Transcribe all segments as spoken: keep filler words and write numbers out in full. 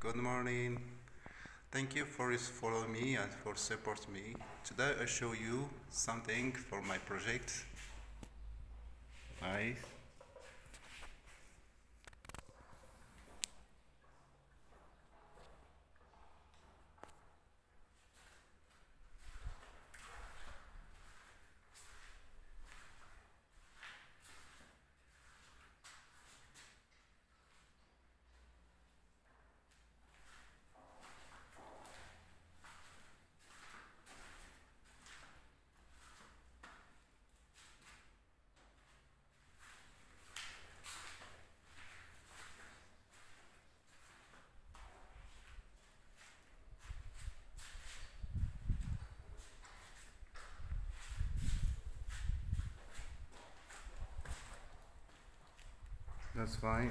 Good morning. Thank you for following me and for support me. Today I show you something for my project. Nice. That's fine.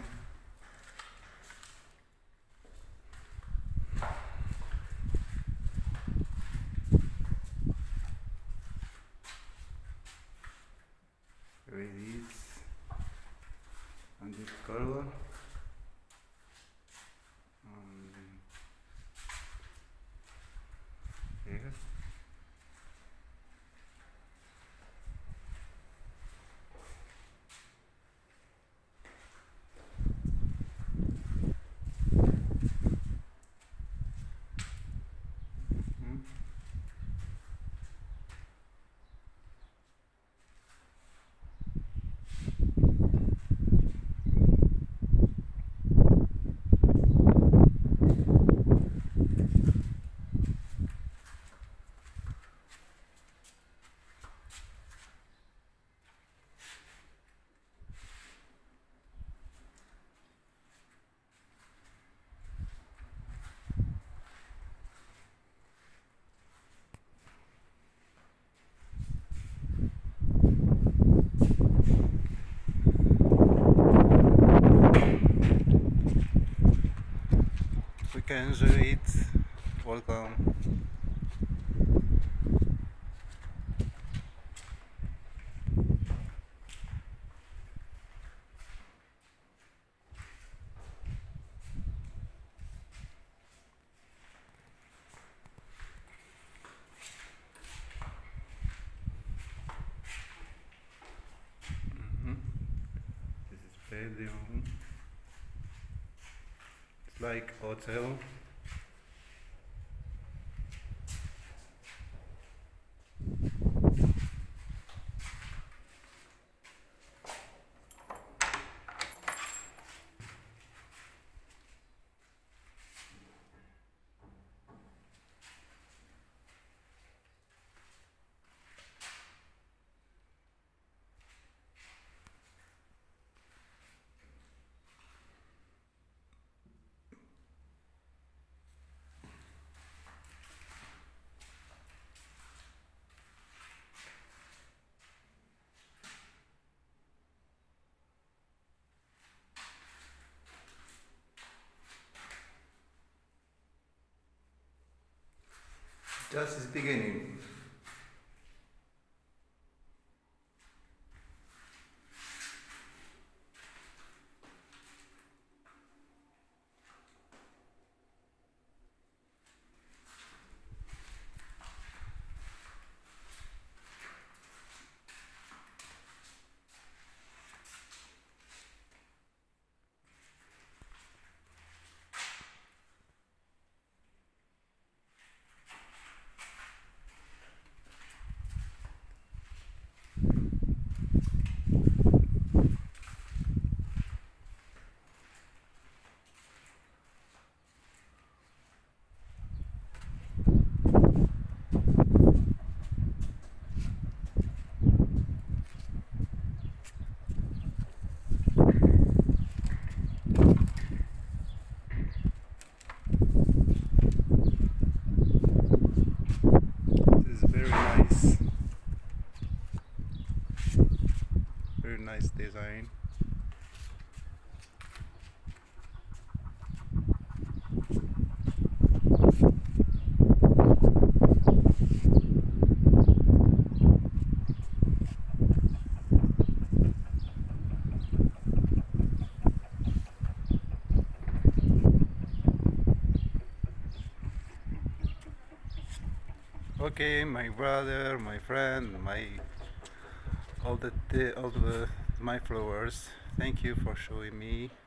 Here it is. And this color. Um, here. Hmm. We can enjoy it. Welcome. Mhm. This is bedroom. It's like hotel. Just is beginning. This is very nice. Very nice design. Okay, my brother, my friend, my all the all the my followers. Thank you for showing me